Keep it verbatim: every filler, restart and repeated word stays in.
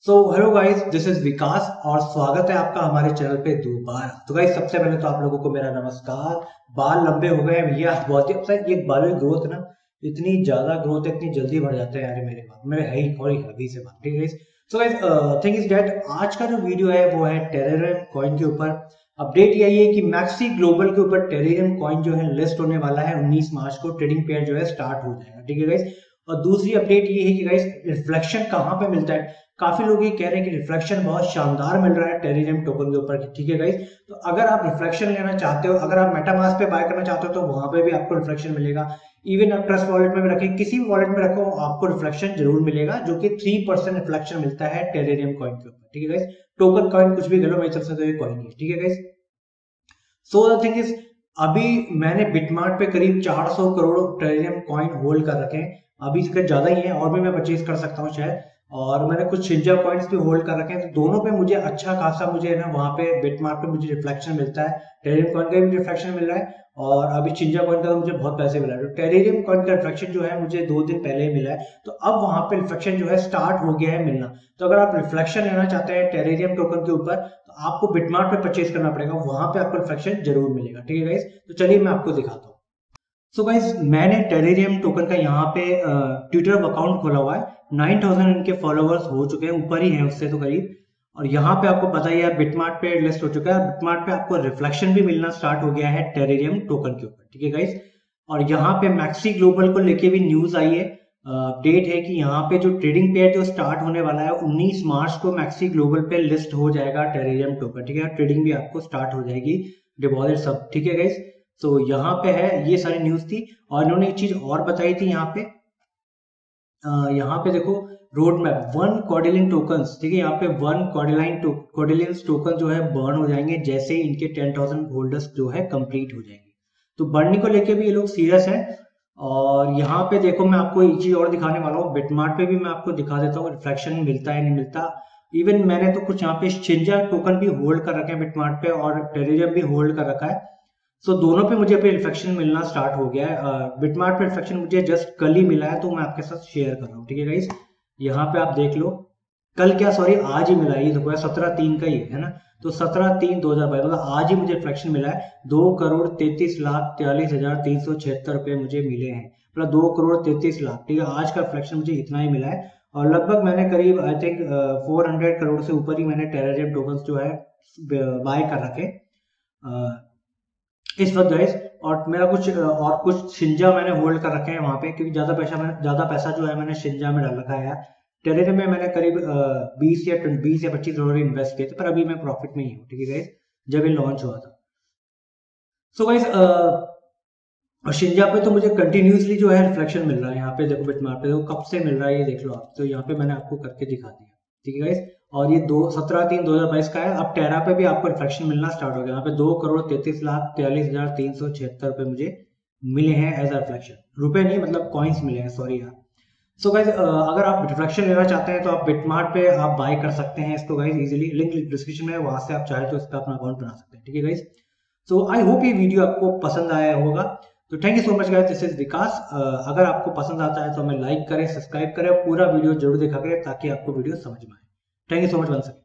So hello guys, this is Vikas और स्वागत है आपका हमारे चैनल पे दोबारा। तो गाइस सबसे पहले तो आप लोगों को मेरा नमस्कार। बाल लंबे हो गए हैं भैया, बहुत ही अपसाइड। ये बालों की ग्रोथ ना इतनी ज्यादा ग्रोथ है, इतनी जल्दी बढ़ जाते हैं यार मेरे बाल। मेरे है ही थोड़ी हल्दी से बाल, ठीक है guys. So guys thing is that आज का जो वीडियो है वो है टेरेरियम कॉइन के ऊपर। अपडेट यही है कि मैक्सी ग्लोबल के ऊपर टेरेरियम कॉइन जो है लिस्ट होने वाला है उन्नीस मार्च को। ट्रेडिंग पेयर जो है स्टार्ट हो जाएगा, ठीक है गाइस। और दूसरी अपडेट ये है कि गाइस रिफ्लेक्शन कहाँ पे मिलता है। काफी लोग ये कह रहे हैं कि रिफ्लेक्शन बहुत शानदार मिल रहा है टेरेरियम टोकन के ऊपर, ठीक है गाइस। तो अगर आप रिफ्लेक्शन लेना चाहते हो, अगर आप मेटामास्क पे बाय करना चाहते हो तो वहां पे भी आपको रिफ्लेक्शन मिलेगा। इवन आप ट्रस्ट वॉलेट में भी रखें, किसी भी वॉलेट में रखो, आपको रिफ्लेक्शन जरूर मिलेगा, जो कि थ्री परसेंट रिफ्लेक्शन मिलता है टेरेरियम कॉइन के ऊपर, ठीक है गाइस। टोकन कॉइन कुछ भी कह लो, मेरी तरफ से तो ये कॉइन ही है, ठीक है guys. So the thing is, अभी मैंने बिटमार्ट पे करीब चार सौ करोड़ टेरेरियम कॉइन होल्ड कर रखे हैं। अभी इसका ज्यादा ही है, और भी मैं परचेज कर सकता हूँ शायद। और मैंने कुछ शिंजा कॉइन्स भी होल्ड कर रखे हैं, तो दोनों पे मुझे अच्छा खासा मुझे ना वहाँ पे बिटमार्ट पे मुझे रिफ्लेक्शन मिलता है। टेरेरियम कॉइन का भी रिफ्लेक्शन मिल रहा है, और अभी चिंजा कॉइन का तो मुझे बहुत पैसे मिला है। तो टेरेरियम कॉइन का रिफ्लेक्शन जो है मुझे दो दिन पहले ही मिला है, तो अब वहां पे रिफ्लेक्शन जो है स्टार्ट हो गया है मिलना। तो अगर आप रिफ्लेक्शन लेना चाहते हैं टेरेरियम टोकन के ऊपर तो आपको बिटमार्ट पे परचेज करना पड़ेगा, वहां पे आपको रिफ्लेक्शन जरूर मिलेगा, ठीक है गाइस। तो चलिए मैं आपको दिखाता हूँ। सो गाइज मैंने टेरेरियम टोकन का यहाँ पे ट्विटर अकाउंट खोला हुआ है। नाइन थाउजेंड इनके फॉलोअर्स हो चुके हैं, ऊपर ही हैं उससे तो करीब। और यहाँ पे आपको पता ही है बिटमार्ट पे लिस्ट हो चुका है। बिटमार्ट पे आपको रिफ्लेक्शन भी मिलना स्टार्ट हो गया है टेरेरियम टोकन के ऊपर, ठीक है गाइज। और यहाँ पे मैक्सी ग्लोबल को लेके भी न्यूज आई है, अपडेट है कि यहाँ पे जो ट्रेडिंग पेयर जो स्टार्ट होने वाला है उन्नीस मार्च को मैक्सी ग्लोबल पे लिस्ट हो जाएगा टेरेरियम टोकन, ठीक है। ट्रेडिंग भी आपको स्टार्ट हो जाएगी, डिपॉजिट सब, ठीक है गाइज। तो यहाँ पे है, ये सारी न्यूज थी। और इन्होंने एक चीज और बताई थी यहाँ पे, यहाँ पे देखो रोड मैप वन कॉर्डिलिन टोकन्स, ठीक है। यहाँ पे वन कॉर्डिलाइन टो, कॉर्डिलिन टोकन जो है बर्न हो जाएंगे जैसे ही इनके टेन थाउजेंड होल्डर्स जो है कंप्लीट हो जाएंगे। तो बर्निंग को लेके भी ये लोग सीरियस है। और यहाँ पे देखो मैं आपको एक चीज और दिखाने वाला हूँ, बिटमार्ट पे भी मैं आपको दिखा देता हूँ रिफ्लेक्शन मिलता है नहीं मिलता। इवन मैंने तो कुछ यहाँ पे शिंजा टोकन भी होल्ड कर रखे हैं बिटमार्ट पे, और टेरेरियम भी होल्ड कर रखा है। सो so, दोनों पे मुझे अभी रिफ्लेक्शन मिलना स्टार्ट हो गया है। बिटमार्ट पे रिफ्लेक्शन मुझे जस्ट कल ही मिला है, तो मैं आपके साथ शेयर कर रहा हूँ, ठीक है गाइस। यहाँ पे आप देख लो, कल क्या सॉरी आज ही मिला है, ये देखो सत्रह तीन का ही है ना। तो सत्रह तीन दो हजार बाईस मतलब आज ही मुझे रिफ्लेक्शन मिला है। दो करोड़ तैतीस लाख तैयलीस हजार तीन सौ छिहत्तर रुपए मुझे मिले हैं, मतलब दो करोड़ तैतीस लाख, ठीक है। आज का रिफ्लेक्शन मुझे इतना ही मिला है। और लगभग मैंने करीब I think four hundred crore से ऊपर ही मैंने टेरेरियम टोकन्स जो है बाय कर रखे इस वक्त गाइस। और मेरा कुछ और कुछ शिंजा मैंने होल्ड कर रखे हैं वहां पे, क्योंकि ज्यादा पैसा मैंने ज्यादा पैसा जो है मैंने शिंजा में डाल रखा है यार। टेरेरियम में मैंने करीब बीस या बीस या पच्चीस डॉलर इन्वेस्ट किए थे, पर अभी मैं प्रॉफिट में ही हूँ, ठीक है गाइस, जब ये लॉन्च हुआ था। सो गाइस और शिंजा पे तो मुझे कंटिन्यूसली जो है रिफ्लेक्शन मिल रहा है। यहाँ पे देखो बिटमार्ट पे देखो कब से मिल रहा है, ये देख लो आप। तो यहाँ पे मैंने आपको करके दिखा दिया, ठीक है गाइस। और ये दो सत्रह तीन दो हजार बाईस का है। अब टेरा पे भी आपको रिफ्लेक्शन मिलना स्टार्ट हो गया। यहाँ पे दो करोड़ तैतीस लाख तैयलीस हजार तीन सौ छिहत्तर रुपए मुझे मिले हैं एज अ रिफ्लेक्शन, रुपए नहीं मतलब कॉइन्स मिले हैं, सॉरी यार। सो गाइज अगर आप रिफ्लेक्शन लेना चाहते हैं तो आप बिटमार्ट पे आप बाय कर सकते हैं इसको गाइज इजीली। लिंक डिस्क्रिप्शन में, वहां से आप चाहे तो इस पर अपना अकाउंट बना सकते हैं, ठीक है गाइज। सो आई होप ये वीडियो आपको पसंद आया होगा। तो thank you so much guys, this is Vikas. अगर आपको पसंद आता है तो हमें लाइक करें, सब्सक्राइब करें, पूरा वीडियो जरूर देखा करें ताकि आपको वीडियो समझ में आए। Thank you so much once again.